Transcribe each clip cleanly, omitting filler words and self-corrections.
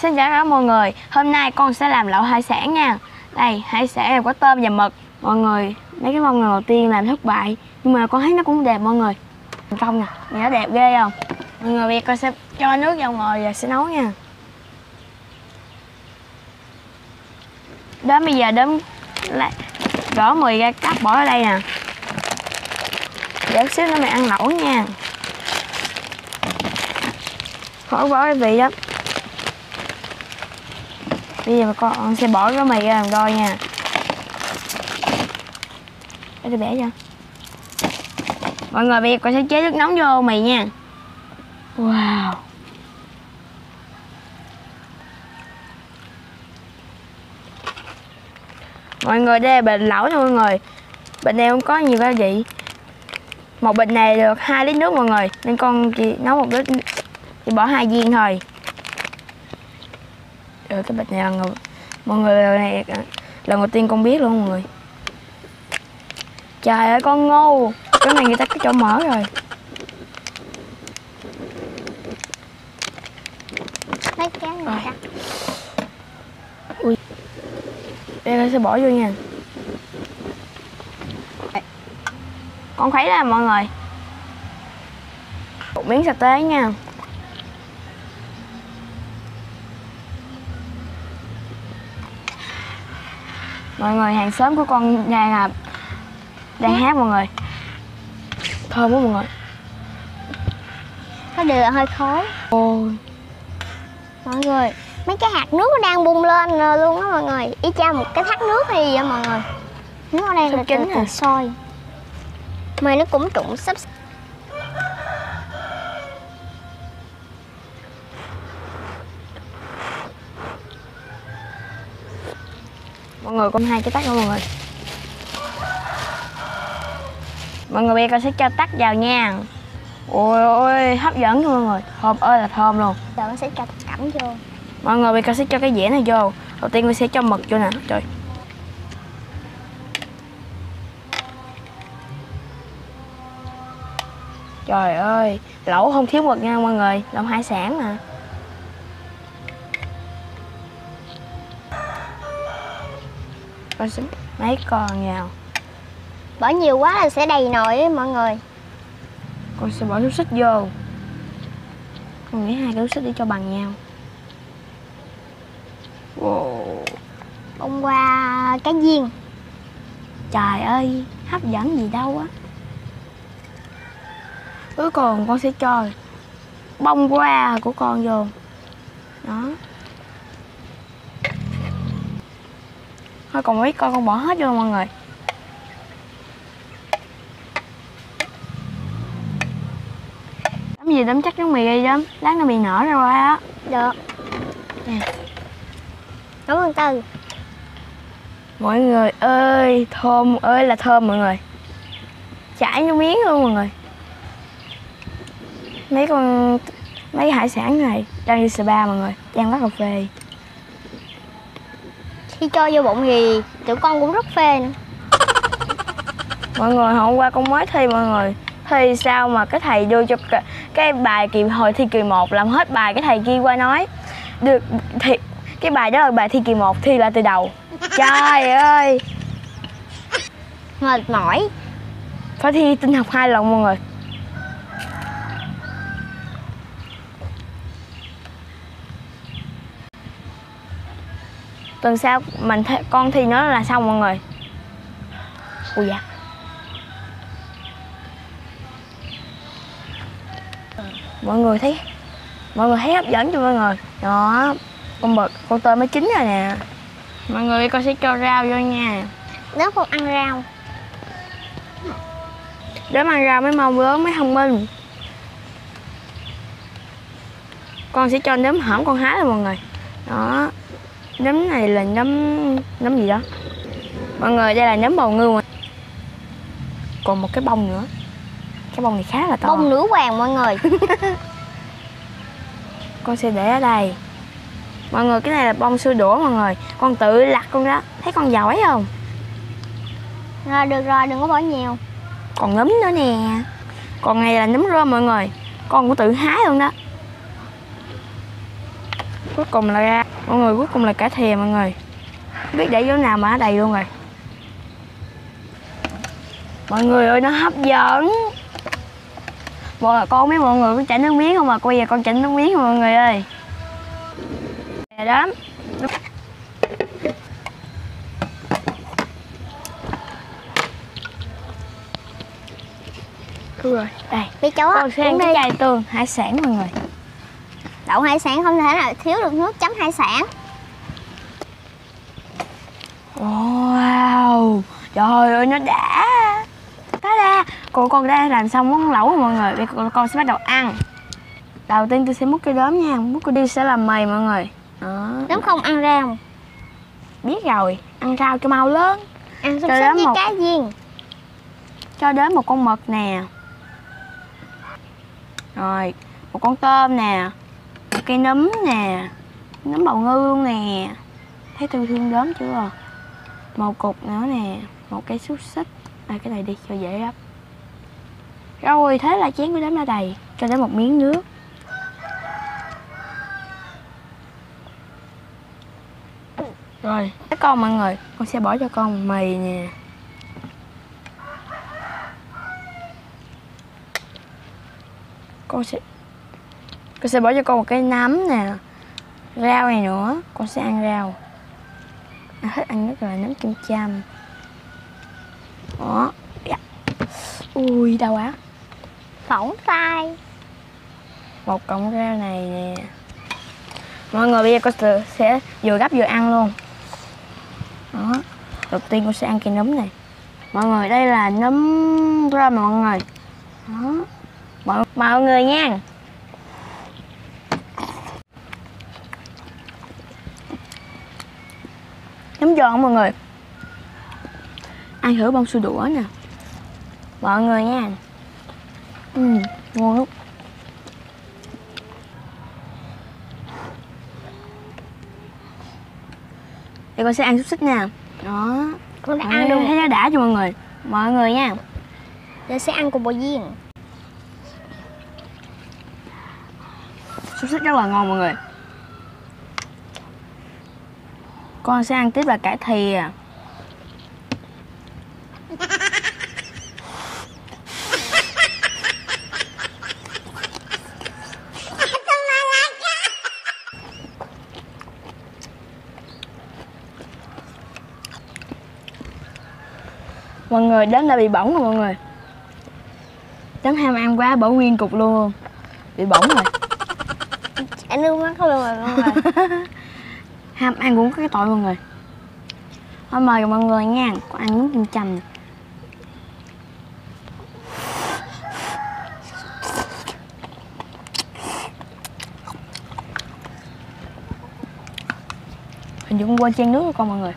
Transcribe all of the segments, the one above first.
Xin chào các mọi người. Hôm nay con sẽ làm lẩu hải sản nha. Đây, hải sản là có tôm và mực. Mọi người, mấy cái mông đầu tiên làm thất bại, nhưng mà con thấy nó cũng đẹp mọi người. Thành công nè, nhìn nó đẹp ghê không? Mọi người, bây giờ con sẽ cho nước vào nồi và sẽ nấu nha. Đến bây giờ gõ 10 ra cắt bỏ ở đây nè. Để xíu nữa mày ăn lẩu nha. Khỏi bỏ cái vị đó. Bây giờ con sẽ bỏ cái mì ra làm đôi nha. Để tôi bẻ cho. Mọi người, bây giờ con sẽ chế nước nóng vô mì nha. Wow. Mọi người, đây là bình lẩu nha mọi người. Bình này không có nhiều gia vị. Một bình này được 2 lít nước mọi người, nên con chỉ nấu 1 lít, chỉ bỏ 2 viên thôi. Cái bịch này là mọi người lần đầu tiên con biết luôn mọi người. Trời ơi con ngu, cái này người ta cứ cho mở rồi. Lấy cái này cắt. Ui, đây sẽ bỏ vô nha. Con khuấy ra mọi người. Một miếng sa tế nha. Mọi người, hàng xóm của con đang hát mọi người. Thơm quá mọi người. Có điều là hơi khói. Ôi. Mọi người, mấy cái hạt nước nó đang bung lên luôn đó mọi người. Y chang một cái thác nước hay gì vậy mọi người. Nước ở đây là từ sôi. Mà nó cũng trụng sắp. Mọi người, con 2 cái tắc nữa mọi người. Mọi người, bây giờ con sẽ cho tắc vào nha. Ôi ôi, hấp dẫn nha mọi người. Thơm ơi là thơm luôn. Giờ con sẽ cho tất cả vô. Mọi người, bây giờ con sẽ cho cái dĩa này vô. Đầu tiên con sẽ cho mực vô nè. Trời. Trời ơi, lẩu không thiếu mực nha mọi người. Lẩu hải sản mà. Con sẽ mấy con vào. Bỏ nhiều quá là sẽ đầy nồi ấy mọi người. Con sẽ bỏ xúc xích vô. Con nghĩ 2 cái xúc xích để cho bằng nhau. Wow. Bông qua cái viên. Trời ơi, hấp dẫn gì đâu á. Cuối cùng con sẽ cho bông hoa của con vô. Đó. Thôi còn mấy con bỏ hết vô mọi người. Đấm gì đấm chắc trứng mì đi đấm. Lát nó mì nở ra qua á. Được. Nè. Cảm ơn Tư. Mọi người ơi, thơm ơi là thơm mọi người. Chảy vô miếng luôn mọi người. Mấy hải sản này đang đi spa mọi người, đang bắt cà phê. Khi cho vô bụng thì tụi con cũng rất phê nữa. Mọi người, hôm qua con mới thi mọi người. Thi sao mà cái thầy đưa cho cái bài hồi thi kỳ 1 làm hết bài, cái thầy kia qua nói được thì cái bài đó là bài thi kỳ 1, thi lại từ đầu. Trời ơi, Mệt mỏi. phải thi tin học 2 lần mọi người. Tuần sau con thi nó là xong mọi người. Ui da. Mọi người thấy hấp dẫn chưa mọi người? Đó, con tôm mới chín rồi nè. Mọi người, con sẽ cho rau vô nha. Nếu không ăn rau. Đếm ăn rau mới mau lớn mới thông minh. Con sẽ cho nấm hổm con hái rồi mọi người. Đó. Nấm này là nấm gì đó. Mọi người, đây là nấm bào ngư. Còn một cái bông nữa. Cái bông này khá là to. Bông nữ hoàng mọi người. Con sẽ để ở đây. Mọi người, cái này là bông xưa đũa mọi người. Con tự lặt con đó. Thấy con giỏi không? Rồi được rồi, đừng có bỏ nhiều. Còn nấm nữa nè. Còn này là nấm rơm mọi người. Con cũng tự hái luôn đó. Cuối cùng là ra. Mọi người, cuối cùng là cả thìa mọi người. Không biết để chỗ nào mà nó đầy luôn rồi. Mọi người ơi, nó hấp dẫn. Con không biết mọi người có chảy nước miếng không mà bây giờ con chảy nước miếng mọi người ơi. Đó. Đúng rồi, đây. Biết cháu á, Con sẽ ăn cái chai tương hải sản mọi người. đậu hải sản không thể nào thiếu được nước chấm hải sản. Wow, trời ơi nó đã. Đó ra, con đã làm xong món lẩu rồi mọi người. Bây giờ con sẽ bắt đầu ăn. Đầu tiên tôi sẽ múc cái đốm nha. Múc cái đi sẽ làm mì mọi người. Đó. Đúng không ăn rau? Biết rồi, ăn rau cho mau lớn. Ăn xúc Cho xích đến với cá viên. Cho đến một con mực nè. Rồi, một con tôm nè. Một cây nấm nè. Nấm bào ngư luôn nè. Thấy tôi thương đốm chưa? Một cục nữa nè. Một cây xúc xích. Cái này đi cho dễ gấp. Rồi, thế là chén của đốm đã đầy. Cho đến một miếng nước. Rồi, các con mọi người, con sẽ bỏ cho con mì nè. Con sẽ bỏ cho con một cái nấm nè. Rau này nữa, con sẽ ăn rau. Thích ăn nhất là nấm kim châm. Đó. Ui, đau quá. Phỏng tay. Một cọng rau này nè. Mọi người, bây giờ con sẽ vừa gấp vừa ăn luôn. Đó. Đầu tiên con sẽ ăn cái nấm này. Mọi người, đây là nấm rơm mọi người. Đó. Mọi người nha. Nấm giòn mọi người. Ăn thử bông su đũa nè. Mọi người nha. Ngon lắm. Thì con sẽ ăn xúc xích nè. Đó. Con đã ăn luôn. Thấy nó đã cho mọi người. Mọi người nha. Tôi sẽ ăn cùng bò viên. Xúc xích rất là ngon mọi người. Con sẽ ăn tiếp là cải thìa. Mọi người, đến đã bị bỏng rồi mọi người. Chấm ham ăn quá bỏ nguyên cục luôn. Bị bỏng rồi. Chảy nước mắt luôn rồi mọi người. Ham ăn cũng có cái tội mọi người. Thôi mời mọi người nha. Con ăn nấm kim châm. Hình như con quên chan nước của con mọi người.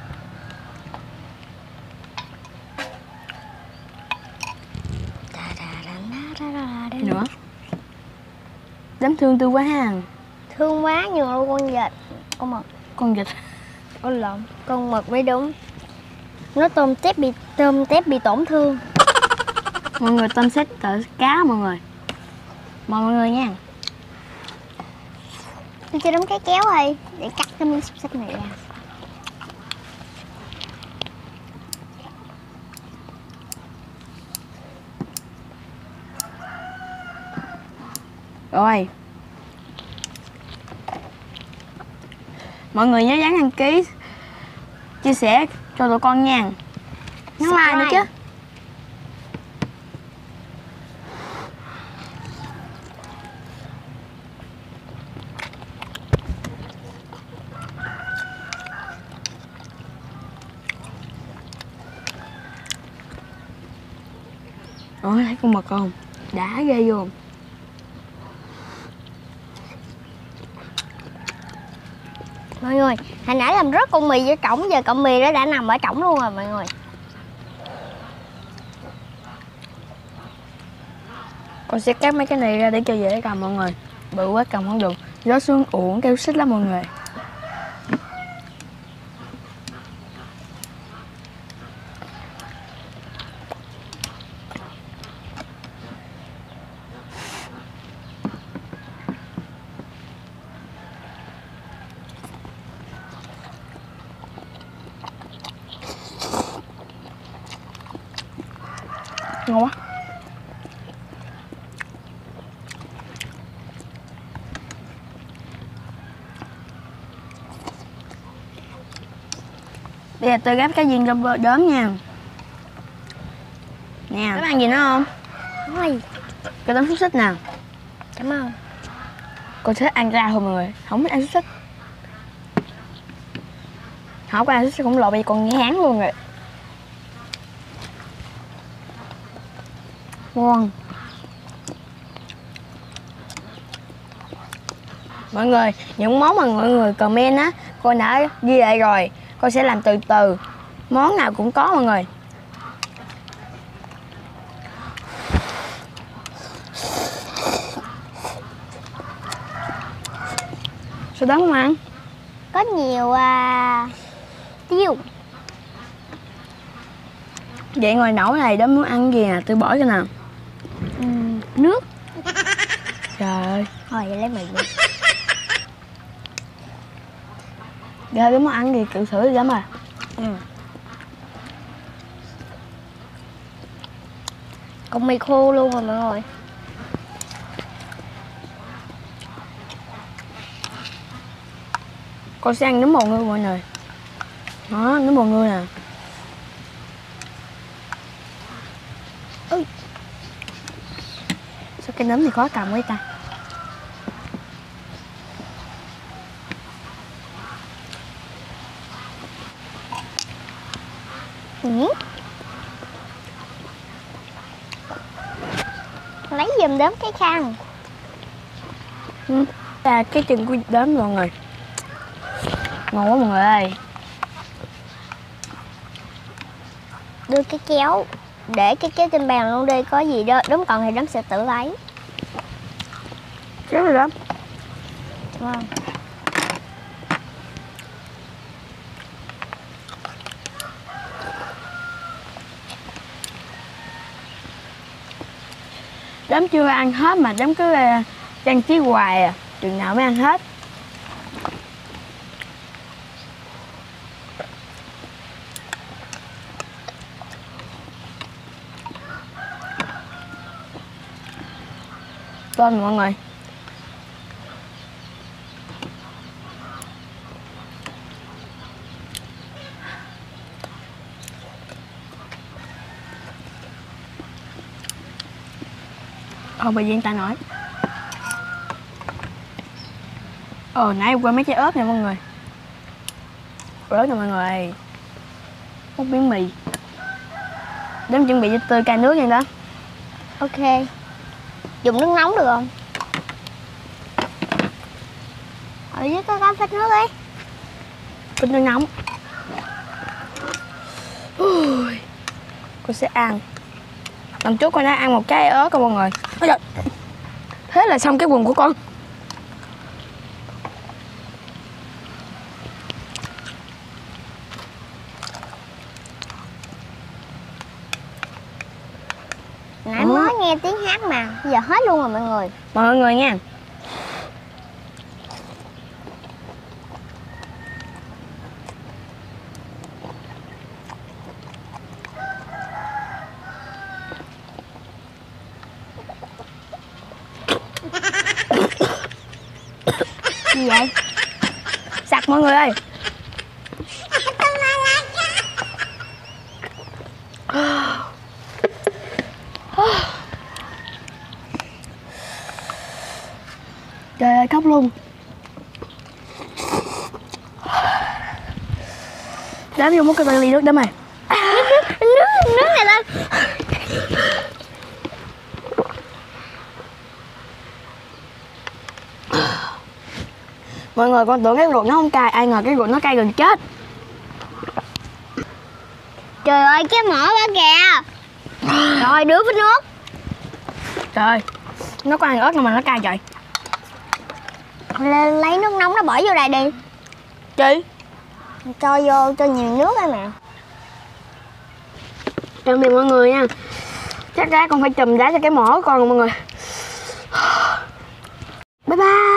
Nữa. Dám thương tôi quá ha. Thương quá nhiều luôn con vịt. Con mực. Con vịt. Con lợn. Con mực mới đúng. Nó tôm tép bị tổn thương. Mọi người, tôm xếp cỡ cá mọi người. Mời mọi người nha. Tôi cho đống cái kéo đi để cắt cái miếng xúc xích này ra. Rồi. Mọi người nhớ nhấn đăng ký, chia sẻ cho tụi con nha. Nhấn like nữa chứ. Ôi, thấy con mực không? Đã ghê vô. Mọi người, hồi nãy làm rớt con mì với cổng, giờ cọng mì đó đã nằm ở cổng luôn rồi mọi người. Con sẽ cắt mấy cái này ra để cho dễ cầm mọi người. Bự quá cầm không được. Rớt xuống uổng kêu xích lắm mọi người. Ngon quá. Bây giờ tôi gắp cái viên cho đốm nha. Nè, các bạn gì nữa không? Ôi, Cho tấm xúc xích nào. cảm ơn. Con thích ăn rau thôi mọi người, không biết ăn xúc xích. Không có ăn xúc xích cũng lộ bây giờ còn ngán luôn rồi. Ngon. Mọi người, những món mà mọi người comment á, con đã ghi lại rồi. Con sẽ làm từ từ. Món nào cũng có mọi người. Sao đó không ăn? Có nhiều tiêu. Vậy ngoài nấu này đó muốn ăn gì nè, tôi bỏ cho nào. Nước. Trời ơi. Thôi vậy lấy mì đi. Giờ cái món ăn gì cự sữa lắm à. Còn mì khô luôn rồi mọi người. Con sẽ ăn nấm bò ngư mọi người. Đó, nấm bò ngư nè. Ui. Sao cái nấm thì khó cầm quá ta. Lấy giùm đốm cái khăn. Là cái chân của đốm mọi người. Ngon quá mọi người ơi. Đưa cái kéo. Để cái kéo trên bàn luôn đi. Có gì đó đốm còn thì đốm sẽ tự lấy. Kéo rồi đó. Vâng. Đốm chưa ăn hết mà đốm cứ trang trí hoài à. Chừng nào mới ăn hết. Lên mọi người. Không bao giờ người ta nói. Nãy em quên mấy trái ớt nè mọi người. Ớt nè mọi người. Một miếng mì. Đếm chuẩn bị cho tươi cay nước nha đó. Ok. Dùng nước nóng được không? Ở dưới có phích nước ấy. Phích nước nóng. Con sẽ ăn. Lần trước con đã ăn một cái ớt rồi mọi người. Thế là xong cái quần của con. Nãy mới nghe tiếng hát mà. Giờ hết luôn rồi mọi người. Mọi người nha. Gì vậy? Sặc mọi người ơi. Trời ơi khóc luôn. Đám vô một cái ly nước đám mày. Nước này lên. Mọi người con tưởng cái ruột nó không cay, ai ngờ cái ruột nó cay gần chết. Trời ơi cái mỏ đó kìa. Rồi đứa với nước. Trời ơi, nó có ăn ớt mà nó cay trời. Lấy nước nóng nó bỏ vô đây đi. Chị Cho vô cho nhiều nước ấy mà. tạm biệt mọi người nha. Chắc ra con phải chùm đá cho cái mỏ của con rồi mọi người. Bye bye.